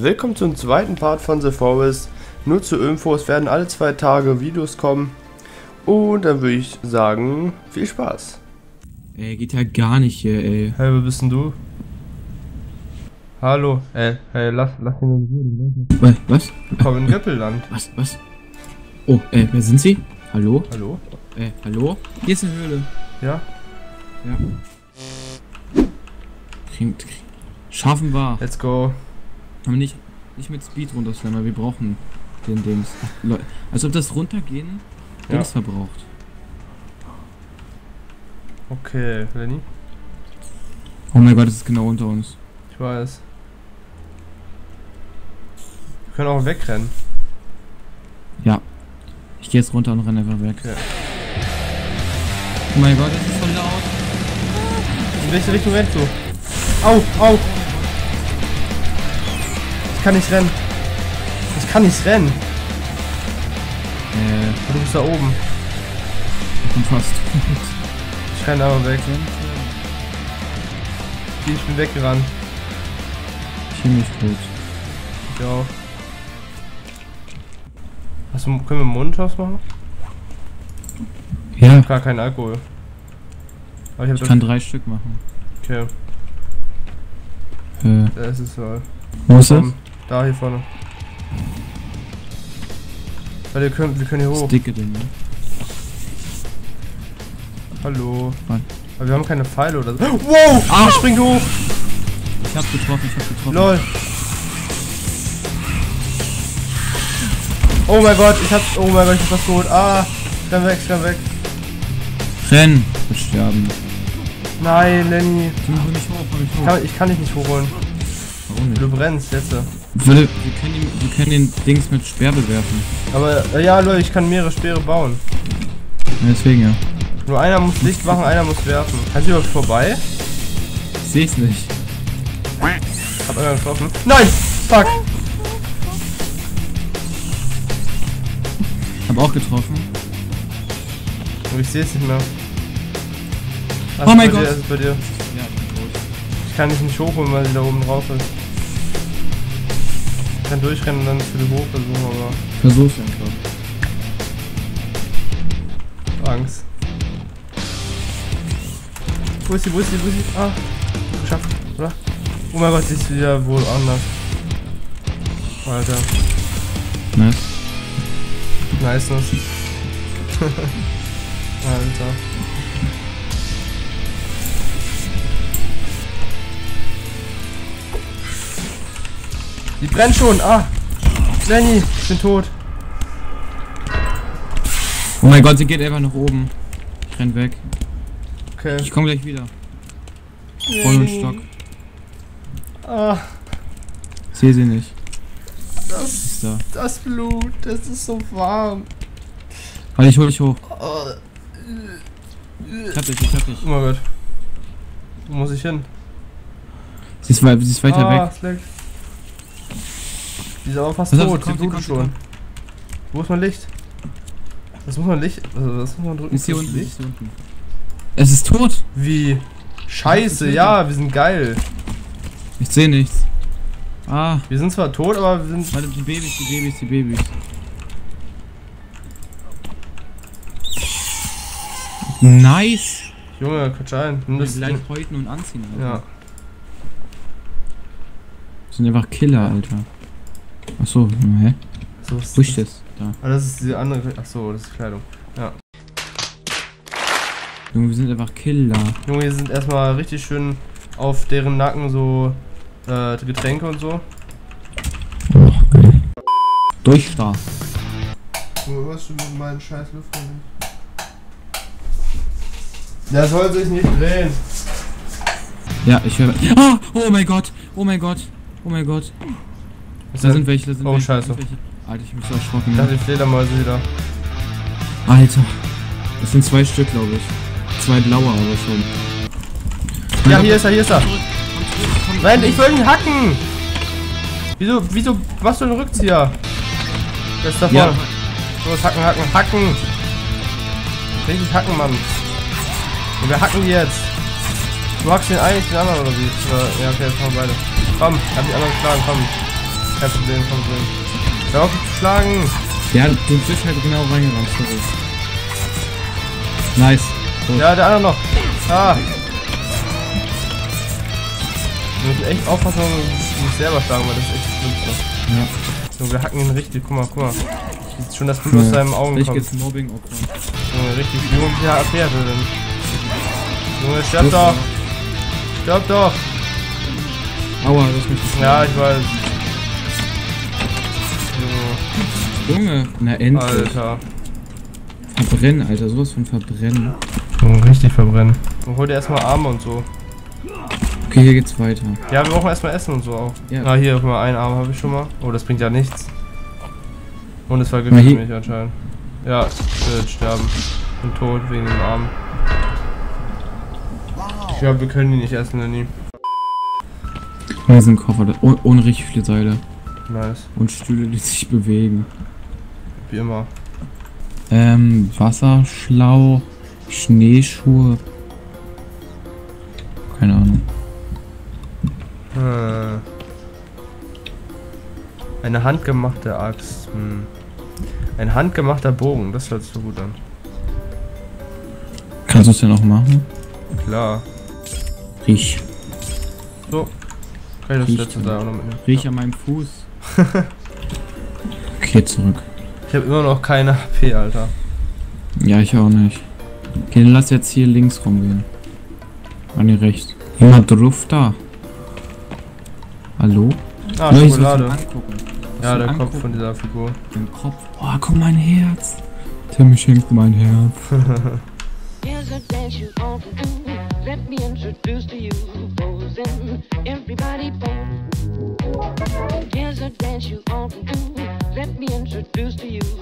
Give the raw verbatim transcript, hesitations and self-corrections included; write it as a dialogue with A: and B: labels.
A: Willkommen zum zweiten Part von The Forest. Nur zur Info, es werden alle zwei Tage Videos kommen. Und dann würde ich sagen, viel Spaß.
B: Ey, geht ja gar nicht hier, ey.
A: Hey, wer bist denn du? Hallo, ey, hey, lass, lass ihn in Ruhe, den wollte ich noch.
B: Was?
A: Komm in Göppelland.
B: Was, was? Oh, ey, wer sind Sie? Hallo?
A: Hallo?
B: Ey, hallo? Hier ist eine Höhle.
A: Ja?
B: Ja. Kriegen, kriegen. Schaffen wir.
A: Let's go.
B: Aber nicht, nicht mit Speed runterschlagen, weil wir brauchen den Dings. Ach, Leute, als ob das runtergehen
A: Ja.
B: Dings verbraucht.
A: Okay, Lenny?
B: Oh mein Gott, das ist genau unter uns.
A: Ich weiß. Wir können auch wegrennen.
B: Ja. Ich gehe jetzt runter und renne einfach weg.
A: Okay.
B: Oh mein Gott, das ist voll laut.
A: In welche Richtung rennst du? Au, au! Ich kann nicht rennen. Ich kann nicht rennen.
B: Äh,
A: Du bist da oben.
B: ich bin fast.
A: Ich renne aber weg. Ich bin weggerannt.
B: Ziemlich gut.
A: Ich auch. Was, können wir Monitors machen?
B: Ja,
A: Gar keinen Alkohol. Aber ich, hab
B: ich
A: das
B: kann drei Stück machen.
A: Okay,
B: Äh,
A: das ist so.
B: wo ist das?
A: Komm, da hier vorne. Weil wir können, wir können hier hoch.
B: Dicke Ding, ne?
A: Hallo.
B: Mann.
A: Aber wir haben keine Pfeile oder so. Wow!
B: Ah!
A: Springt hoch!
B: Ich hab getroffen, ich hab getroffen.
A: Lol. Oh mein Gott, ich hab. Oh mein Gott, ich hab was geholt. Ah! Ich renn weg, ich renn weg.
B: Renn! Wir sterben.
A: Nein, Lenny.
B: Du, hol mich hoch, hol mich
A: Ich
B: hoch.
A: kann, ich kann dich nicht hochholen.
B: Warum nicht?
A: Du brennst jetzt.
B: Würde, wir, können ihn, wir können den Dings mit Speer bewerfen.
A: Aber äh, ja, Leute, ich kann mehrere Speere bauen.
B: Ja, deswegen ja.
A: Nur einer muss Licht machen, einer muss werfen. Kannst du überhaupt vorbei?
B: Ich seh's nicht.
A: Hab einer getroffen. Nein! Fuck!
B: Hab auch getroffen.
A: Oh, ich seh's nicht mehr.
B: Oh mein
A: bei
B: Gott.
A: Dir, ist bei dir.
B: Ja, ich bin tot.
A: Ich kann dich nicht hochholen, weil sie da oben drauf ist. Ich kann durchrennen und dann für die hoch versuchen, aber
B: Versuch's einfach.
A: Angst. Wo ist sie, wo ist sie, wo ist sie? Ah, geschafft, oder? Oh mein Gott, sie ist wieder wohl anders. Alter,
B: Nice.
A: nice. Alter. Die brennt schon, ah! Lenny, ich bin tot.
B: Oh mein Gott, sie geht einfach nach oben. Ich renn weg.
A: Okay.
B: Ich komm gleich wieder. Voll und Stock.
A: Ah,
B: Ich seh sie nicht.
A: das,
B: Ist da.
A: das Blut, das ist so warm.
B: Warte, ich hol dich hoch.
A: Oh,
B: Ich hab dich, ich hab dich.
A: oh mein Gott. Wo muss ich hin?
B: Sie ist, wei- sie ist weiter
A: ah,
B: weg.
A: Slack. Die ist aber fast
B: Pass auf,
A: tot,
B: sie
A: sie
B: kommt, sie
A: blutet
B: kommt, sie
A: schon. Wo ist mein Licht? Was muss man Licht? Also, was muss man drücken?
B: Ist hier
A: fürs
B: unten,
A: Licht?
B: ist hier unten. Es ist tot.
A: Wie? Scheiße, ja, wir sind geil.
B: Ich seh nichts. Ah,
A: Wir sind zwar tot, aber wir sind.
B: warte, die Babys, die Babys, die Babys. Nice.
A: Junge, quatsch ein. Nimm
B: Wir
A: das
B: gleich häuten und anziehen, Alter.
A: Ja.
B: Das sind einfach Killer, Alter. Achso, hä?
A: So ist
B: Wo ist das? Da.
A: Ah, das ist die andere. Achso, das ist Kleidung. Ja.
B: Junge, wir sind einfach Killer.
A: Junge, wir sind erstmal richtig schön auf deren Nacken so äh, Getränke und so.
B: Oh, geil. Durchstark.
A: Was du mit meinen scheiß Lüftern? Der soll sich nicht drehen.
B: Ja, ich höre. Ah! Oh mein Gott! Oh mein Gott! Oh mein Gott! Da sind welche, da sind
A: Oh,
B: welche.
A: scheiße.
B: Da sind welche. Alter, ich bin so erschrocken.
A: Ich dachte,
B: Ne?
A: die Fledermäuse wieder.
B: Alter. Das sind zwei Stück, glaube ich. Zwei blaue, aber schon.
A: Ja, hier ist er, hier ist er.
B: Komm zurück, komm zurück.
A: Nein, ich will ihn hacken! Wieso, wieso machst du einen Rückzieher? Der ist da vorne.
B: Ja.
A: Los, hacken, hacken, hacken! Richtig hacken, Mann. Und wir hacken die jetzt. Du hackst den einen, nicht den anderen oder wie? Oder, ja, okay, jetzt kommen beide. Komm, hab die anderen geschlagen, komm. Kein Problem, kein Problem. Hör auf mich zu schlagen!
B: Ja, du bist halt genau reingerannt, sorry. Nice. Gut.
A: Ja, der andere noch. Ah! Wir müssen echt aufpassen, dass wir uns selber schlagen, weil das ist echt das Schlimmste.
B: Ja.
A: So, wir hacken ihn richtig, guck mal, guck mal. Sieht schon das Blut aus seinen Augen
B: Ich
A: kommt.
B: geht's Mobbing Opfer.
A: Junge, richtig, Junge, wie viel H P hat er denn? Junge, sterb doch! Sterb doch!
B: Aua, das ist nicht.
A: Ja, ich weiß.
B: Junge, na endlich.
A: Alter.
B: Verbrennen, Alter, sowas von verbrennen.
A: Junge, richtig verbrennen. Und hol dir erstmal Arme und so.
B: Okay, hier geht's weiter.
A: Ja, wir brauchen erstmal Essen und so auch.
B: Ja.
A: Ah, hier, guck mal, einen Arm habe ich schon mal. Oh, das bringt ja nichts. Und es vergiftet mich anscheinend. Ja, ich werde sterben. Bin tot wegen dem Arm. Ich glaube, wir können die nicht essen, Lenny.
B: Hier ist ein Koffer, da, oh, ohne richtig viele Seile.
A: Nice.
B: Und Stühle, die sich bewegen.
A: Wie immer.
B: Ähm, Wasserschlauch, Schneeschuhe. Keine Ahnung.
A: Hm. Eine handgemachte Axt. Hm. Ein handgemachter Bogen, das hört sich so gut an.
B: Kannst du es denn auch machen?
A: Klar.
B: Riech.
A: So. Kann ich das
B: Riech
A: letzte
B: dann.
A: da auch noch mitnehmen?
B: Riech an meinem Fuß. Okay, zurück.
A: Ich habe immer noch keine H P, Alter.
B: Ja, ich auch nicht. Okay, dann lass jetzt hier links rumgehen. Ah, ne, rechts. Jemand drauf da. Hallo?
A: Ah,
B: Nur ich
A: Schokolade.
B: soll's angucken.
A: Ja,
B: Soll
A: der
B: angucken?
A: Kopf von dieser Figur.
B: Den Kopf. Oh, guck mein Herz. Timmy schenkt mein Herz.
C: Here's a dance you ought to do. Let me introduce to you. Posing, everybody pose. Here's a dance you ought to do. Let me introduce to you.